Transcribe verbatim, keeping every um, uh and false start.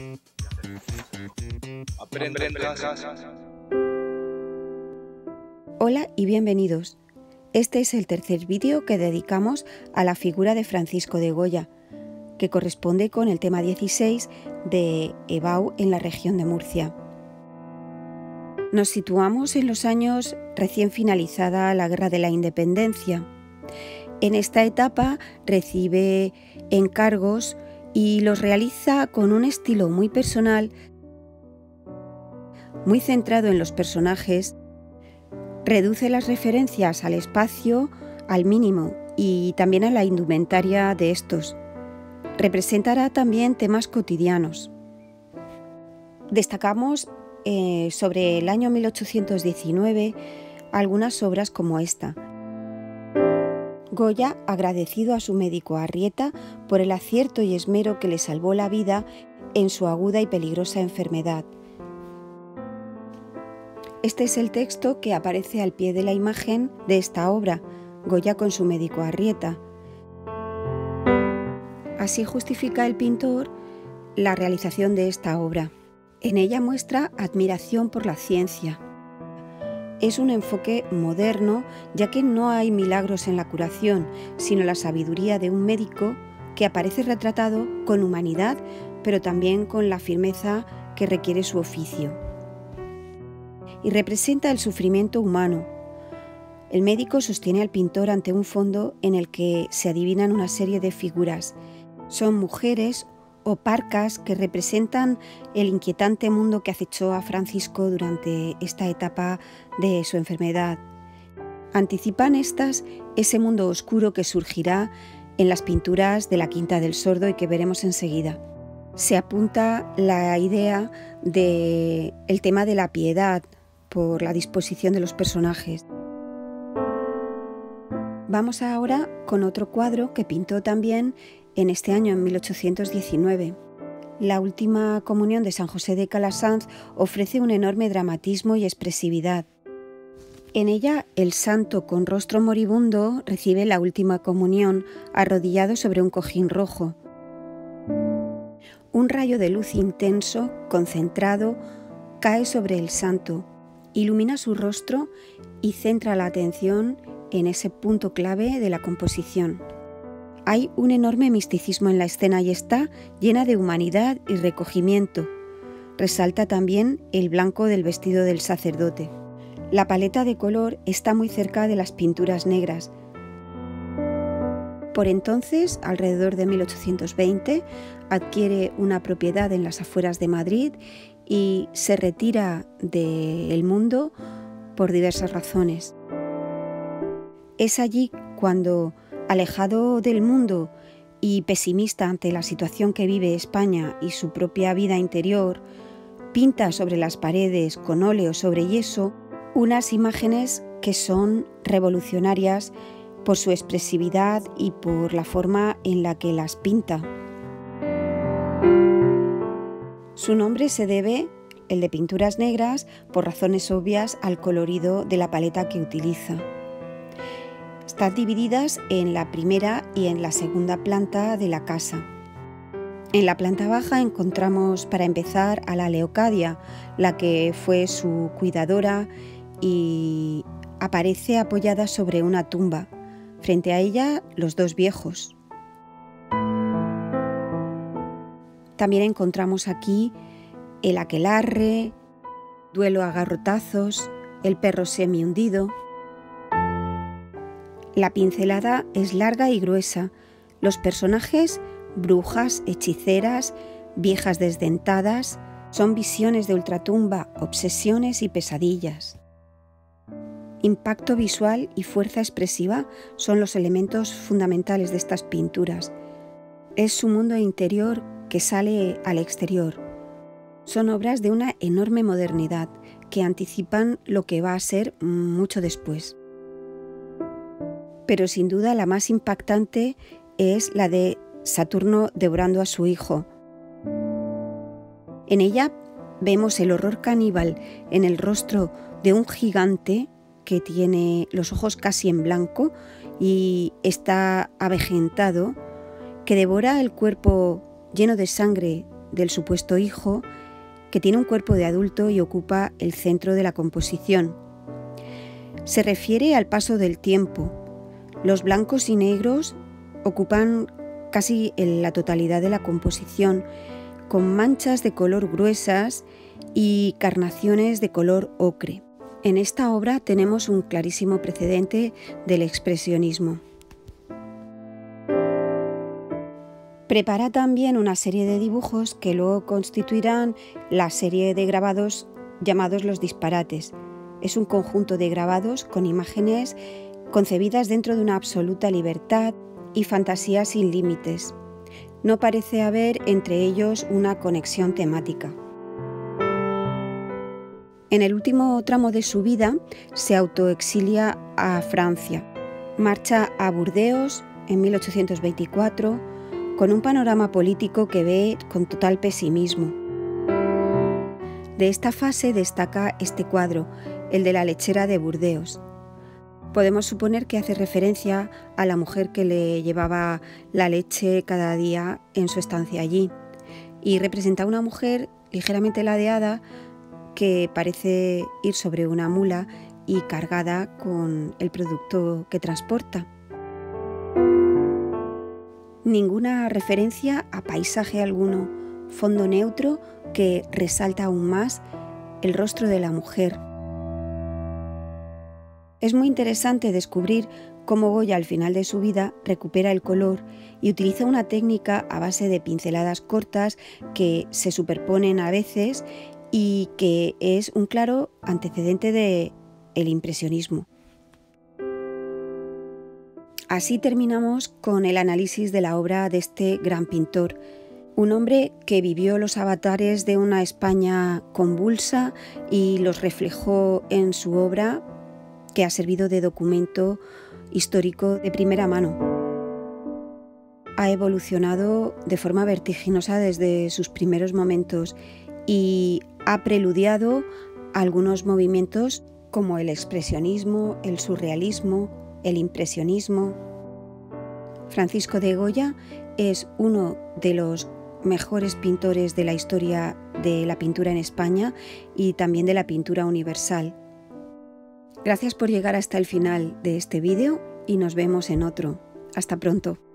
Aprende en casa. Hola y bienvenidos. Este es el tercer vídeo que dedicamos a la figura de Francisco de Goya, que corresponde con el tema dieciséis de Ebau en la región de Murcia. Nos situamos en los años recién finalizada la Guerra de la Independencia. En esta etapa recibe encargos y los realiza con un estilo muy personal, muy centrado en los personajes. Reduce las referencias al espacio al mínimo y también a la indumentaria de estos. Representará también temas cotidianos. Destacamos eh, sobre el año mil ochocientos diecinueve algunas obras como esta. Goya, agradecido a su médico Arrieta por el acierto y esmero que le salvó la vida en su aguda y peligrosa enfermedad. Este es el texto que aparece al pie de la imagen de esta obra, Goya con su médico Arrieta. Así justifica el pintor la realización de esta obra. En ella muestra admiración por la ciencia. Es un enfoque moderno, ya que no hay milagros en la curación, sino la sabiduría de un médico que aparece retratado con humanidad, pero también con la firmeza que requiere su oficio. Y representa el sufrimiento humano. El médico sostiene al pintor ante un fondo en el que se adivinan una serie de figuras. Son mujeres o parcas que representan el inquietante mundo que acechó a Francisco durante esta etapa de su enfermedad. Anticipan estas ese mundo oscuro que surgirá en las pinturas de la Quinta del Sordo y que veremos enseguida. Se apunta la idea del tema de la piedad por la disposición de los personajes. Vamos ahora con otro cuadro que pintó también en este año, en mil ochocientos diecinueve. La Última Comunión de San José de Calasanz ofrece un enorme dramatismo y expresividad. En ella, el santo con rostro moribundo recibe la Última Comunión arrodillado sobre un cojín rojo. Un rayo de luz intenso, concentrado, cae sobre el santo, ilumina su rostro y centra la atención en ese punto clave de la composición. Hay un enorme misticismo en la escena y está llena de humanidad y recogimiento. Resalta también el blanco del vestido del sacerdote. La paleta de color está muy cerca de las pinturas negras. Por entonces, alrededor de mil ochocientos veinte, adquiere una propiedad en las afueras de Madrid y se retira del mundo por diversas razones. Es allí cuando, alejado del mundo y pesimista ante la situación que vive España y su propia vida interior, pinta sobre las paredes con óleo sobre yeso unas imágenes que son revolucionarias por su expresividad y por la forma en la que las pinta. Su nombre se debe, el de pinturas negras, por razones obvias al colorido de la paleta que utiliza. Están divididas en la primera y en la segunda planta de la casa. En la planta baja encontramos, para empezar, a la Leocadia, la que fue su cuidadora, y aparece apoyada sobre una tumba. Frente a ella, los dos viejos. También encontramos aquí el aquelarre, duelo a garrotazos, el perro semi-hundido. La pincelada es larga y gruesa. Los personajes, brujas, hechiceras, viejas desdentadas, son visiones de ultratumba, obsesiones y pesadillas. Impacto visual y fuerza expresiva son los elementos fundamentales de estas pinturas. Es su mundo interior que sale al exterior. Son obras de una enorme modernidad que anticipan lo que va a ser mucho después. Pero sin duda la más impactante es la de Saturno devorando a su hijo. En ella vemos el horror caníbal en el rostro de un gigante que tiene los ojos casi en blanco y está avejentado, que devora el cuerpo lleno de sangre del supuesto hijo, que tiene un cuerpo de adulto y ocupa el centro de la composición. Se refiere al paso del tiempo. Los blancos y negros ocupan casi la totalidad de la composición, con manchas de color gruesas y carnaciones de color ocre. En esta obra tenemos un clarísimo precedente del expresionismo. Prepara también una serie de dibujos que luego constituirán la serie de grabados llamados Los Disparates. Es un conjunto de grabados con imágenes concebidas dentro de una absoluta libertad y fantasía sin límites. No parece haber entre ellos una conexión temática. En el último tramo de su vida se autoexilia a Francia. Marcha a Burdeos en mil ochocientos veinticuatro con un panorama político que ve con total pesimismo. De esta fase destaca este cuadro, el de la lechera de Burdeos. Podemos suponer que hace referencia a la mujer que le llevaba la leche cada día en su estancia allí, y representa a una mujer ligeramente ladeada que parece ir sobre una mula y cargada con el producto que transporta. Ninguna referencia a paisaje alguno, fondo neutro que resalta aún más el rostro de la mujer. Es muy interesante descubrir cómo Goya al final de su vida recupera el color y utiliza una técnica a base de pinceladas cortas que se superponen a veces y que es un claro antecedente del impresionismo. Así terminamos con el análisis de la obra de este gran pintor, un hombre que vivió los avatares de una España convulsa y los reflejó en su obra, que ha servido de documento histórico de primera mano. Ha evolucionado de forma vertiginosa desde sus primeros momentos y ha preludiado algunos movimientos como el expresionismo, el surrealismo, el impresionismo. Francisco de Goya es uno de los mejores pintores de la historia de la pintura en España y también de la pintura universal. Gracias por llegar hasta el final de este vídeo y nos vemos en otro. Hasta pronto.